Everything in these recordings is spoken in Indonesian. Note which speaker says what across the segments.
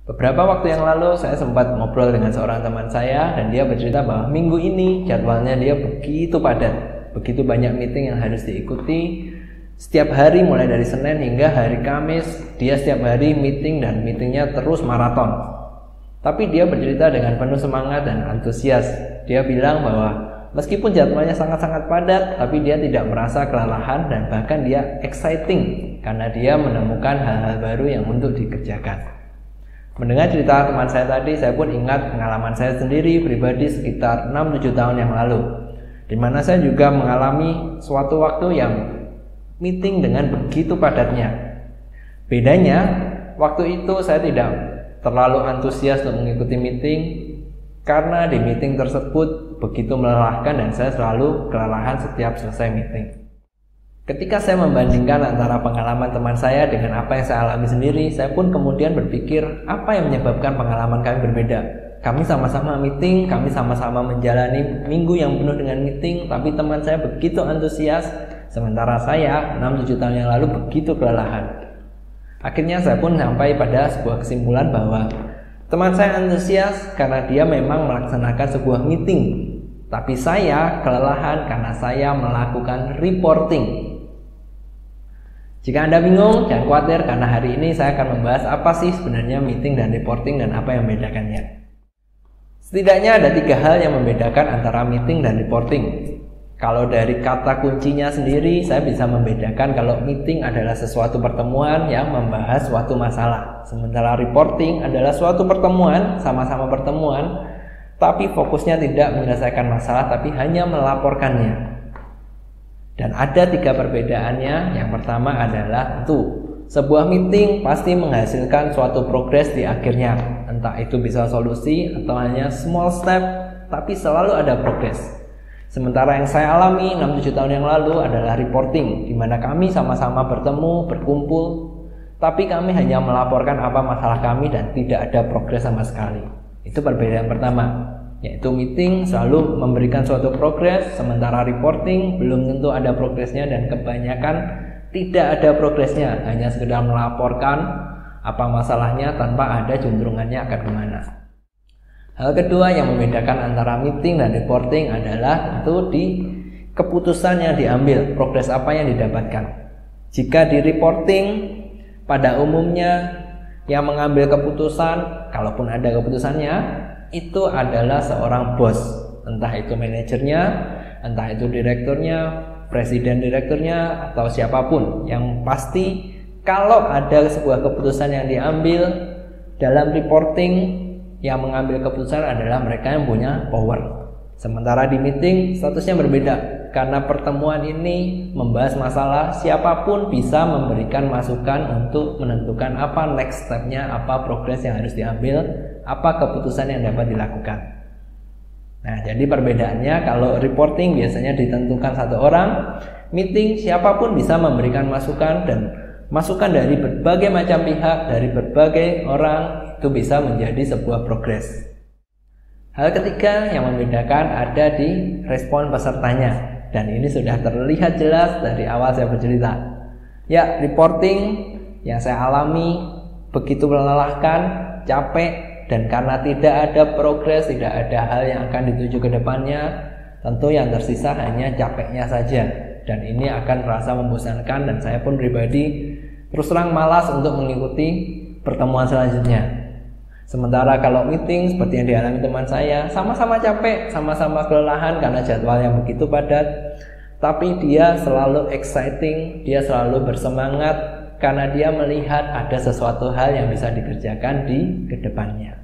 Speaker 1: Beberapa waktu yang lalu saya sempat ngobrol dengan seorang teman saya dan dia bercerita bahwa minggu ini jadwalnya dia begitu padat, begitu banyak meeting yang harus diikuti. Setiap hari mulai dari Senin hingga hari Kamis dia setiap hari meeting dan meetingnya terus maraton. Tapi dia bercerita dengan penuh semangat dan antusias. Dia bilang bahwa meskipun jadwalnya sangat-sangat padat, tapi dia tidak merasa kelelahan dan bahkan dia exciting karena dia menemukan hal-hal baru yang untuk dikerjakan. Mendengar cerita teman saya tadi, saya pun ingat pengalaman saya sendiri pribadi sekitar 6-7 tahun yang lalu, di mana saya juga mengalami suatu waktu yang meeting dengan begitu padatnya. Bedanya, waktu itu saya tidak terlalu antusias untuk mengikuti meeting karena di meeting tersebut begitu melelahkan dan saya selalu kelelahan setiap selesai meeting. Ketika saya membandingkan antara pengalaman teman saya dengan apa yang saya alami sendiri, saya pun kemudian berpikir apa yang menyebabkan pengalaman kami berbeda. Kami sama-sama meeting, kami sama-sama menjalani minggu yang penuh dengan meeting, tapi teman saya begitu antusias, sementara saya 6-7 tahun yang lalu begitu kelelahan. Akhirnya saya pun sampai pada sebuah kesimpulan bahwa teman saya antusias karena dia memang melaksanakan sebuah meeting, tapi saya kelelahan karena saya melakukan reporting. Jika Anda bingung, jangan khawatir karena hari ini saya akan membahas apa sih sebenarnya meeting dan reporting dan apa yang membedakannya. Setidaknya ada 3 hal yang membedakan antara meeting dan reporting. Kalau dari kata kuncinya sendiri, saya bisa membedakan kalau meeting adalah sesuatu pertemuan yang membahas suatu masalah. Sementara reporting adalah suatu pertemuan, sama-sama pertemuan, tapi fokusnya tidak menyelesaikan masalah, tapi hanya melaporkannya. Dan ada 3 perbedaannya. Yang pertama adalah sebuah meeting pasti menghasilkan suatu progres di akhirnya. Entah itu bisa solusi atau hanya small step, tapi selalu ada progres. Sementara yang saya alami 6-7 tahun yang lalu adalah reporting, di mana kami sama-sama bertemu, berkumpul, tapi kami hanya melaporkan apa masalah kami dan tidak ada progres sama sekali. Itu perbedaan pertama, yaitu meeting selalu memberikan suatu progres, sementara reporting belum tentu ada progresnya dan kebanyakan tidak ada progresnya, hanya sekedar melaporkan apa masalahnya tanpa ada juntrungannya akan kemana. Hal kedua yang membedakan antara meeting dan reporting adalah itu di keputusan yang diambil, progres apa yang didapatkan. Jika di reporting, pada umumnya yang mengambil keputusan, kalaupun ada keputusannya, itu adalah seorang bos, entah itu manajernya, entah itu direkturnya, presiden direkturnya, atau siapapun. Yang pasti kalau ada sebuah keputusan yang diambil dalam reporting, yang mengambil keputusan adalah mereka yang punya power. Sementara di meeting statusnya berbeda, karena pertemuan ini membahas masalah, siapapun bisa memberikan masukan untuk menentukan apa next stepnya, apa progres yang harus diambil, apa keputusan yang dapat dilakukan. Nah, jadi perbedaannya kalau reporting biasanya ditentukan satu orang, meeting siapapun bisa memberikan masukan dan masukan dari berbagai macam pihak, dari berbagai orang, itu bisa menjadi sebuah progres. Hal ketiga yang membedakan ada di respon pesertanya, dan ini sudah terlihat jelas dari awal saya bercerita. Ya, reporting yang saya alami begitu melelahkan, capek, dan karena tidak ada progres, tidak ada hal yang akan dituju ke depannya, tentu yang tersisa hanya capeknya saja, dan ini akan terasa membosankan dan saya pun pribadi terus terang malas untuk mengikuti pertemuan selanjutnya. Sementara kalau meeting seperti yang dialami teman saya, sama-sama capek, sama-sama kelelahan karena jadwal yang begitu padat, tapi dia selalu exciting, dia selalu bersemangat karena dia melihat ada sesuatu hal yang bisa dikerjakan di kedepannya.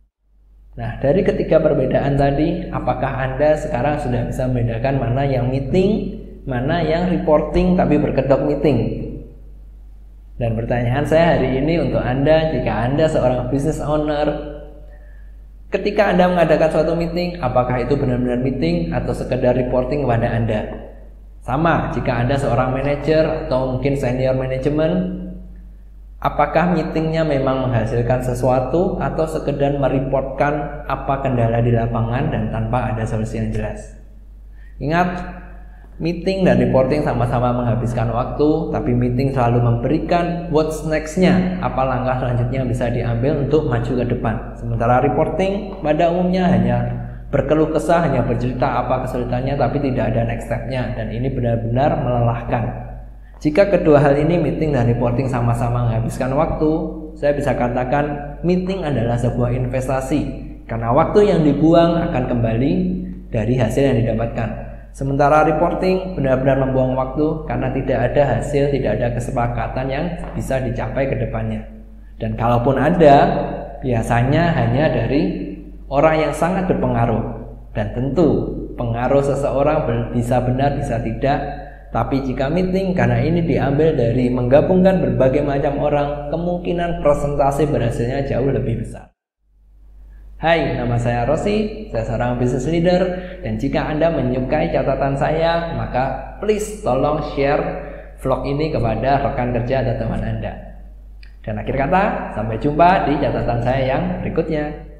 Speaker 1: Nah, dari ketiga perbedaan tadi, apakah Anda sekarang sudah bisa membedakan mana yang meeting, mana yang reporting tapi berkedok meeting? Dan pertanyaan saya hari ini untuk Anda, jika Anda seorang business owner, ketika Anda mengadakan suatu meeting, apakah itu benar-benar meeting atau sekedar reporting kepada Anda? Sama, jika Anda seorang manajer atau mungkin senior manajemen, apakah meetingnya memang menghasilkan sesuatu atau sekedar mereportkan apa kendala di lapangan dan tanpa ada solusi yang jelas? Ingat, Meeting dan reporting sama-sama menghabiskan waktu, tapi meeting selalu memberikan what's next-nya, apa langkah selanjutnya bisa diambil untuk maju ke depan. Sementara reporting pada umumnya hanya berkeluh kesah, hanya bercerita apa kesulitannya, tapi tidak ada next step-nya, dan ini benar-benar melelahkan. Jika kedua hal ini, meeting dan reporting sama-sama menghabiskan waktu, saya bisa katakan meeting adalah sebuah investasi, karena waktu yang dibuang akan kembali dari hasil yang didapatkan. Sementara reporting benar-benar membuang waktu karena tidak ada hasil, tidak ada kesepakatan yang bisa dicapai ke depannya. Dan kalaupun ada, biasanya hanya dari orang yang sangat berpengaruh. Dan tentu pengaruh seseorang bisa benar, bisa tidak. Tapi jika meeting, karena ini diambil dari menggabungkan berbagai macam orang, kemungkinan presentasi berhasilnya jauh lebih besar. Hai, nama saya Rossi, saya seorang business leader, dan jika Anda menyukai catatan saya, maka please tolong share vlog ini kepada rekan kerja atau teman Anda. Dan akhir kata, sampai jumpa di catatan saya yang berikutnya.